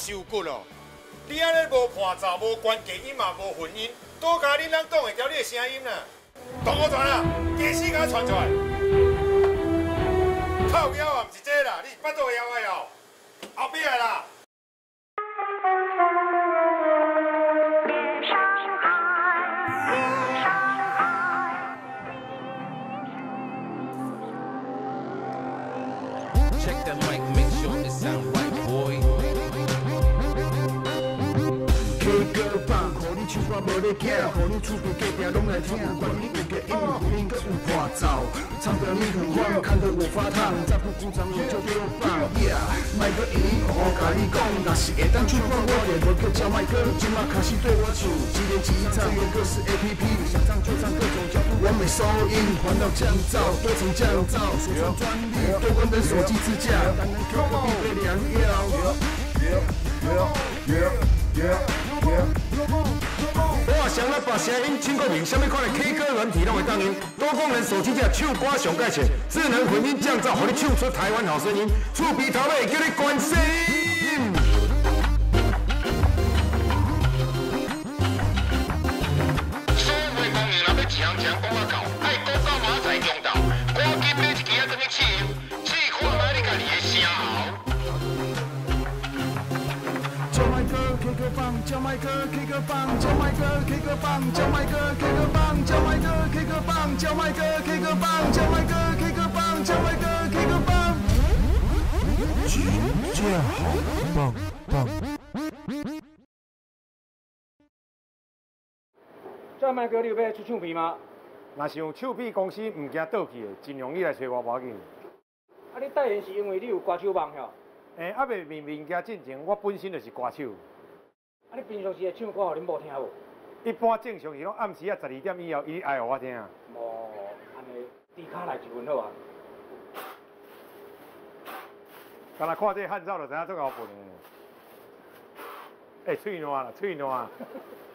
受骨哦！你安尼无伴奏、无关键音嘛无混音，多加恁人挡会调你的声音啦！动我传啦，假死甲传出来！靠腰啊，毋是这啦，你是巴肚枵的哦，后壁的啦。 Check that mic, make sure it sound right, boy. K 歌棒，互你唱歌无咧惊，互你厝边隔壁拢来听。管你有个音乐，音乐有伴奏，唱得你很慌，看得我发烫。再不鼓掌我就丢棒。Yeah， 麦克音，我甲你讲，若是会当唱歌，我就无去叫麦克，今麦开始对我唱。几连吉他，用各式 APP， 想唱就唱各种角度，完美收音，环绕降噪，多层降噪，说唱专利，多功能手机支架，单人 Q 隔壁被良药。我上来把声音请过明，什么款的 K 歌软体拢会当用，多功能手机架唱歌上盖钱，智能混音降噪，互你唱出台湾好声音，厝边头尾叫你关心。所谓公园若要一项讲讲到，爱讲到马仔中道，赶紧买一支啊，等你试，试看卖你家己的声喉。 叫麦哥 K 歌棒，叫麦哥 K 歌棒，叫麦哥 K 歌棒，叫麦哥 K 歌棒，叫麦哥 K 歌棒，叫麦哥 K 歌棒，叫麦哥 K 歌棒，叫麦哥 K 歌棒。真正好棒棒！ 叫麦哥，你有要出唱片吗？ 若是用唱片公司唔惊倒去的，尽量你来找我无要紧。 啊，你代言是因为你有歌手梦吼？ 还未面家进前，我本身就是歌手。 啊，你平常时的唱歌，恁无听无？ 一般正常是拢暗时啊12点以后，伊爱互我听。 无，安尼低卡来一份好啊。 敢若看这汉照就知影足够笨的。嘴烂啦，嘴烂。